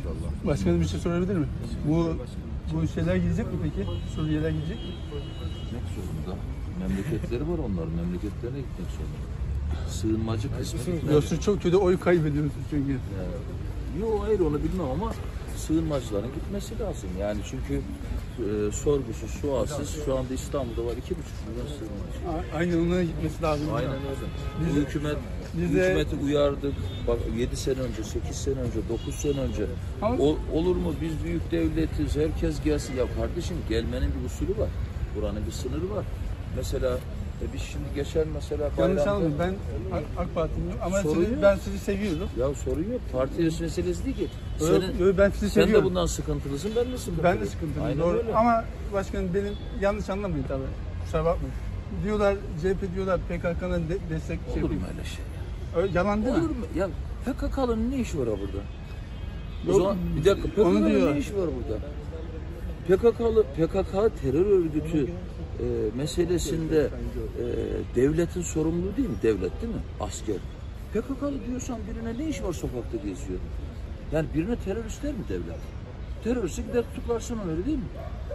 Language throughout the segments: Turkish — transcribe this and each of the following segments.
inşallah. Başkanım bir şey sorabilir mi? Bu şeyler gidecek mi peki? Suriyeliler gidecek mi? Gitmek zorunda. Memleketleri var onların. Memleketlerine gitmek zorunda. Sığınmacı kısmı gitmedi. Yoksa çok kötü oy kaybediyorsunuz çünkü. Yok hayır onu bilmem ama sığınmacıların gitmesi lazım. Yani çünkü sorgusuz, sualsiz şu anda İstanbul'da var 2,5 milyon sığınmacı. Aynen ona gitmesi lazım. Aynen öyle. Bu hükümeti uyardık. Bak 7 sene önce, 8 sene önce, 9 sene önce. Olur mu biz büyük devletiz, herkes gelsin. Ya kardeşim gelmenin bir usulü var. Buranın bir sınırı var. Mesela biz şimdi geçen mesela yanlış anladım. Ben AK Parti'liyim ama ben sizi seviyorum. Ya sorun yok. Parti meselesi değil ki. Ben sizi seviyorum. Sen de bundan sıkıntılısın, ben de sıkıntılıyım. Ben de sıkıntılıyım. Doğru. Öyle. Ama başkanım benim yanlış anlamayın tabii. Kusura bakmayın. Diyorlar CHP diyorlar PKK'nın destek şey. Olur mu öyle şey? Yalan değil mi? Olur mu? Ya PKK'nın ne işi var burada? O zaman bir dakika PKK'nın ne işi var burada? PKK terör örgütü meselesinde devletin sorumluluğu değil mi? Devlet değil mi? Asker. PKK'lı diyorsan birine ne işi var sokakta geziyor? Yani birine terörist der mi devlet? Teröristi gider tutuklarsın onu öyle değil mi?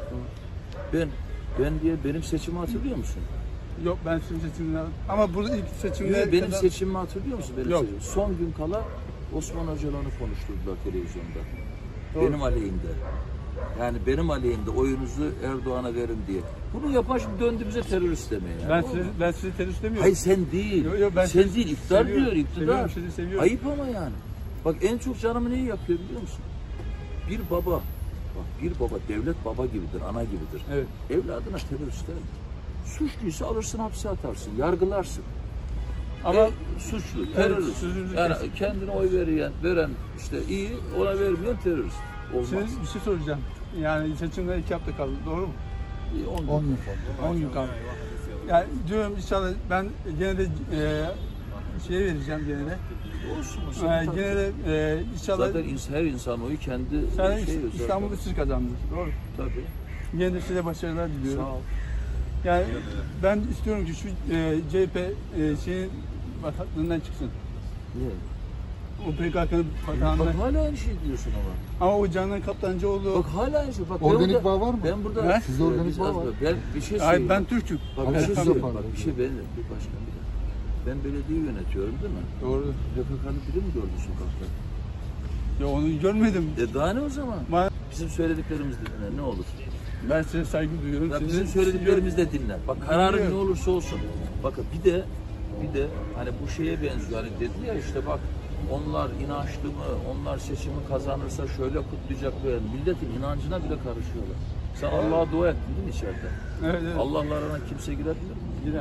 Benim seçimi hatırlıyor musun? Yok ben sizin seçimini ama burada ilk seçimde benim seçimimi hatırlıyor musun? Yok. Son gün kala Osman Öcalan'ı konuşturdular televizyonda. Doğru. Benim aleyhimde. Yani benim aleyhimde oyunuzu Erdoğan'a verin diye. Bunu yapan şimdi döndü bize terörist demeye. Yani. Ben sizi terörist demiyorum. Hayır sen değil. Sen değil. İktidar diyor. İktidar. Seviyorum. Ayıp ama yani. Bak en çok canımı neyi yakıyor biliyor musun? Bir baba devlet baba gibidir, ana gibidir. Evet. Evladına terörist der mi? Suçluysa alırsın hapse atarsın, yargılarsın. Ama suçlu, terörist. Yani kendine oy veren işte iyi, ona vermeyen terörist. Olmaz. Şimdi bir şey soracağım. Yani seçimler 2 hafta kaldı, doğru mu? 10 gün kaldı. Yani diyorum inşallah ben gene de şeye vereceğim gene de. Olsun. Gene de inşallah. Zaten her insan oyu kendi İstanbul'da siz kazandınız, doğru. Tabii. Gene de size başarılar diliyorum. Sağ ol. Yani ben istiyorum ki şu CHP şeyin bataklığından çıksın. Niye? O PKK'nın batağından. Bak hala aynı şey diyorsun ama. Ama o Canan Kaptancıoğlu. Bak hala aynı şey. Bak, organik bağ var mı? Ben burada. Sizde organik bağ var. Ben bir şey söyleyeyim. Hayır ben Türk'üm. Bak bir şey söyleyeyim. Bak bir şey bir başkan bir de. Ben belediye yönetiyorum değil mi? Doğru. PKK'nın biri mi gördü sokakta? Ya onu görmedim. Daha ne o zaman? Bizim söylediklerimiz dinle ne olur. Ben size saygı duyuyorum. Bizim söylediklerimiz de dinle. Bak kararın ne olursa olsun. Bakın bir de hani bu şeye benziyor. Hani dedi ya işte bak onlar inançlı mı? Onlar seçimi kazanırsa şöyle kutlayacak böyle. Milletin inancına bile karışıyorlar. Sen Allah'a dua ettin değil mi içeride? Evet. Allah'la arana kimse girebilir mi? Girer.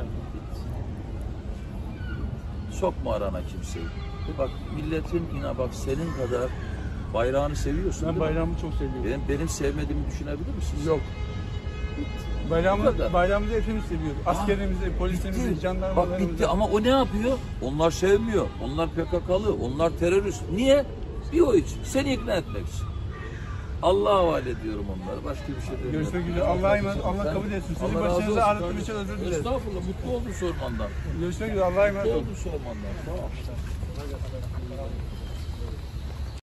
Sokma arana kimseyi. Bak milletin bak senin kadar bayrağını seviyorsun. Ben bayrağımı çok seviyorum. Benim sevmediğimi düşünebilir misin? Yok. Bayramımızı hepimiz seviyoruz. Askerimizi, polisimizi, jandarmalarımızı. Bak bitti ama o ne yapıyor? Onlar sevmiyor. Onlar PKK'lı, onlar terörist. Niye? Bir o için. Seni ikna etmek için. Allah'a havale ediyorum onları. Başka bir şey demiyorum. Görüşmek üzere. Allah'a emanet. Allah kabul etsin. Sizin başınıza ağrıttığım için özür dilerim. Estağfurullah. Mutlu oldum sormandan. Görüşmek üzere. Allah'a emanet olun. Mutlu oldum sormandan. Sağ ol.